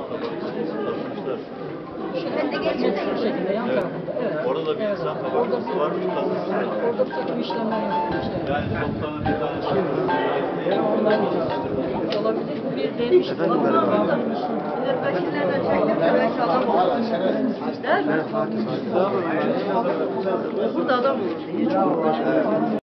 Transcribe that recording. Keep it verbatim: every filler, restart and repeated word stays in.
Şehirde gerçekten Bu şekilde yan tarafında. Evet. Orada da bir Evet. insan kabartması var mı? Evet, orada bir takım işlemler yapılmış. Evet. Yani toplamda bir tane şey var. Onlar olabilir. Bu bir demiş. Efendim merhaba. Milletvekillerine çektim de belki adam olur. Değil mi? Burada adam olur diye.